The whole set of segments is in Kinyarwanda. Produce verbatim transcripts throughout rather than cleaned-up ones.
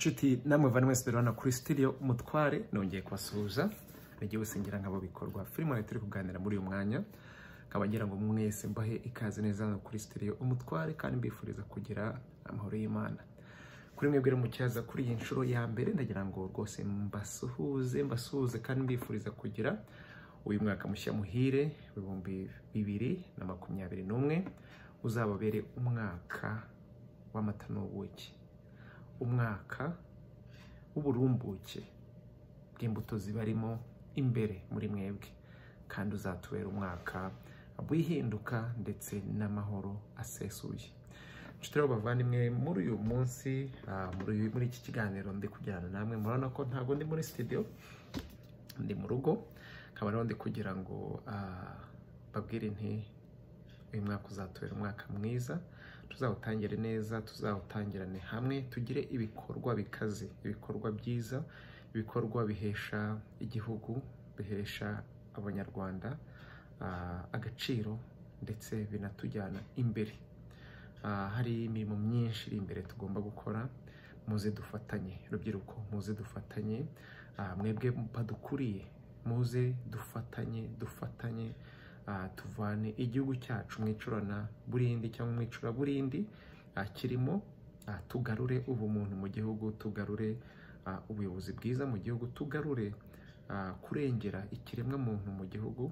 Nshuti namwe vana mwese berana kuri studio Umutware nongeye kubasuhuza nagiye usingira nkabo bikorwa filime turi kuganira muri uyu mwanya kabagira ngo mwese mbahe ikaze neza kuri studio Umutware kandi mbifuriza kugira amahoro y'Imana. Kuri mwebwe mu cyaza kuri iyi nshuro ya mbere ndagira ngo rwose mbasuhuze mbasuhuze kandi mbifuriza kugira uyu mwaka mushya muhire ibihumbi bibiri na makumyabiri n'umwe uzababere umwaka w'amata n'ubuki, umwaka w'uburumbuke bw'imbuto zibarimo imbere muri mwebwe, kandi uzatubera umwaka w'ihinduka ndetse n'amahoro asesuye. Nshuti bavandimwe, muri uyu munsi muri muri iki kiganiro ndi kujyana namwe, murabona ko ntago ndi muri studio, ndi mu rugo, kaba rero ndi kugira ngo babwire nti uyu mwaka uzatubera umwaka mwiza, tuzawutangire neza, tuzawutangirane hamwe, tugire ibikorwa bikaze, ibikorwa byiza, ibikorwa bihesha igihugu, bihesha abanyarwanda agaciro ndetse binatujyana imbere. Hari imirimo myinshi iri imbere tugomba gukora, muze dufatanye rubyiruko, muze dufatanye, mwebwe badukuriye muze dufatanye dufatanye tuvane igihugu cyacu mwicurana burindi cyangwa mwicura burindi kirimo, tugarure ubumuntu mu gihugu, tugarure ubuyobozi bwiza mu gihugu, tugarure kurengera ikiremwa muntu mu gihugu,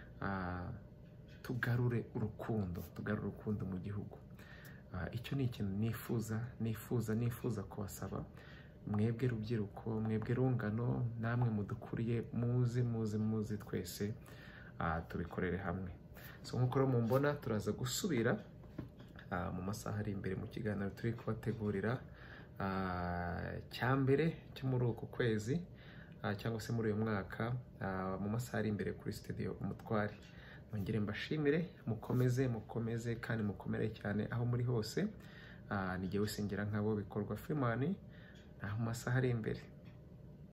tugarure urukundo tugarure urukundo mu gihugu. Icyo ni ikintu nifuza nifuza nifuza kubasaba mwebwe rubyiruko, mwebwe rungano, namwe mudukuriye, muze muze muze twese tubikorere hamwe. So nkuko rero mumbona turaza gusubira mu masaha ari imbere mu kiganiro turi kubategurira cyambere cyo muri uku kwezi cyangwa se muri uyu mwaka, mu masaha ari imbere kuri studio Umutware. Nongere mbashimire, mukomeze mukomeze kandi mukomere cyane aho muri hose. Nigiye usingira nkabo bikorwa Freeman, aho masaha ari imbere.